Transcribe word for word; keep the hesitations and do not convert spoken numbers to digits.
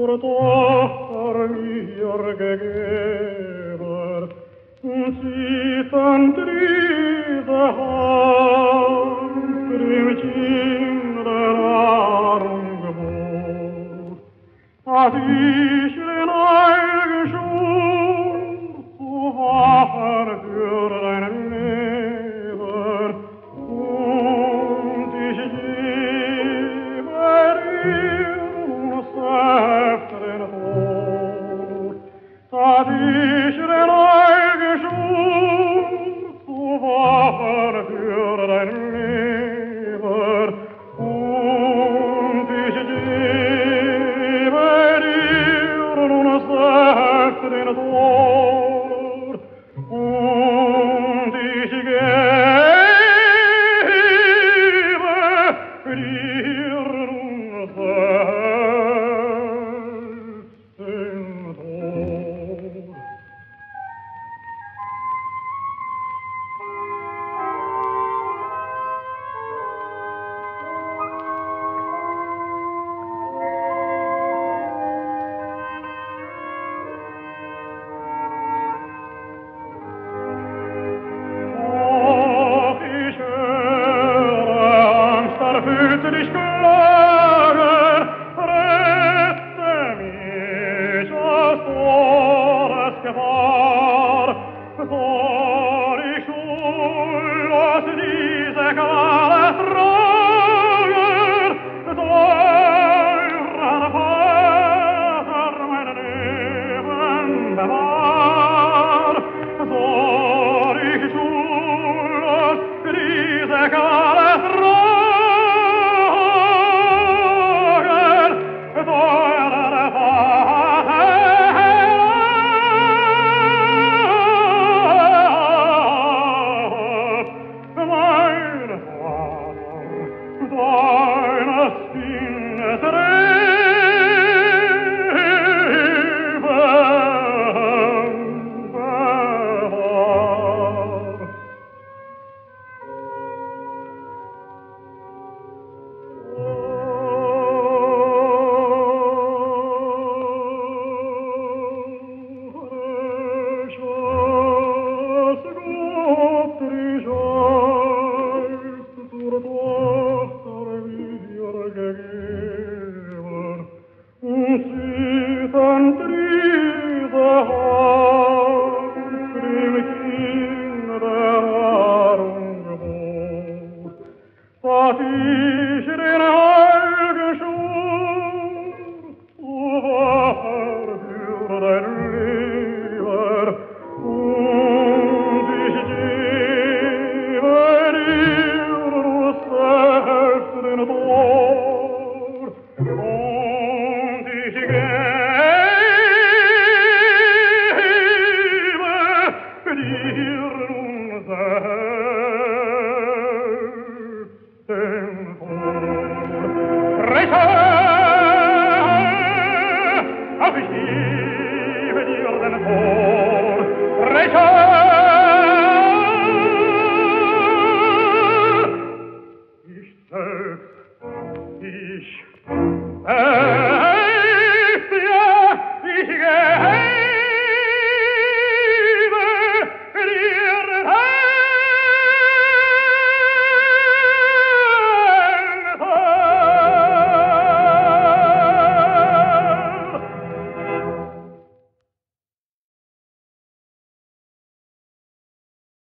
zur Tochter mir gegeben, und sie dann diese Hand dem Kindernahrung gebot. Als ich den Heiligen Schutz zu wachen für dein Leben, und ich gebe dir nur selbst den Tod, dass ich den Heiligen Schutz zu wachen für dein Leben, und ich gebe dir nun selbst den Tod, und ich gebe dir nun selbst den Tod. Och, ich höre Angst, erfüllt dich Klagen, rette mich aus Todesgefahr, soll ich schullos diese Qual tragen, teurer Vater mein Leben bewahr, soll ich schullos diese Qual tragen, teurer Vater mein Vater, deines Kindes Leben bewahr. Dass ich den Heiligen Schutz zu wachen für dein Leben, und ich gebe dir nur selbst den Tod, und ich gebe dir nun selbst den Tod. Rechne auf ich dir